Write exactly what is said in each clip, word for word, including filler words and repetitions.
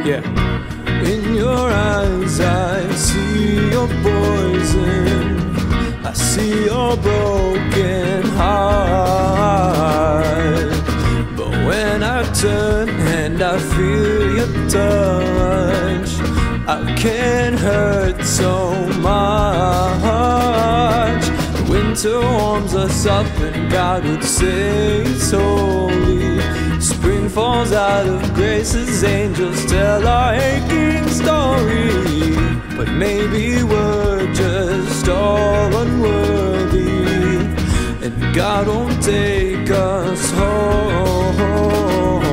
Yeah. In your eyes I see your poison, I see your broken heart. But when I turn and I feel your touch, I can't hurt so much. Winter warms us up and God would say it's holy. Spring falls out of grace as angels tell our aching story. But maybe we're just all unworthy, and God won't take us home.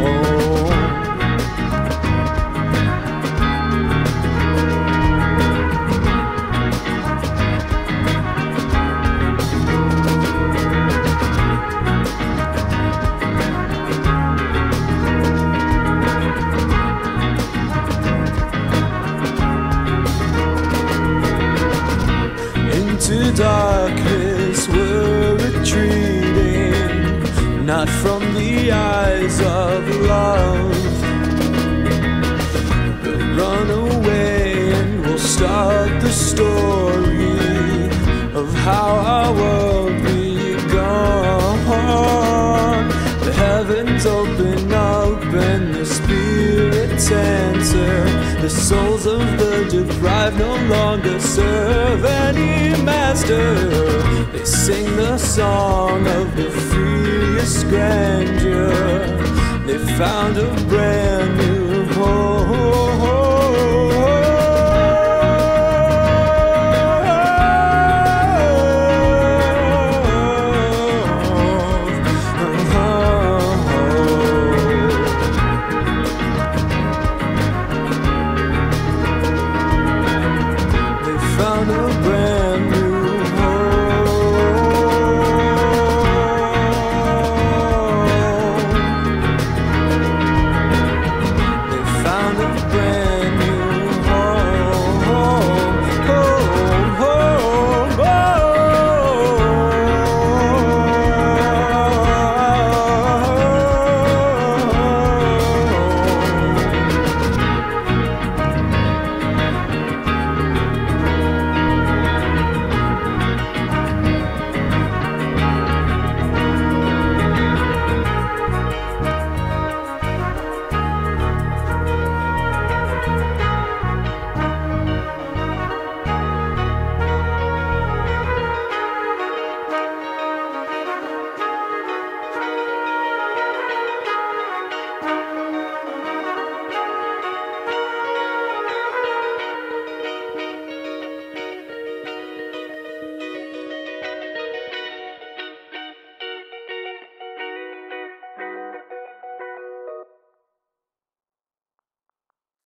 Into darkness we're retreating, not from the eyes of love. We'll run away and we'll start the story of how our world began. The heavens open up and the spirits answer. The souls of the deprived no longer serve any master. They sing the song of the freest grandeur. They found a brand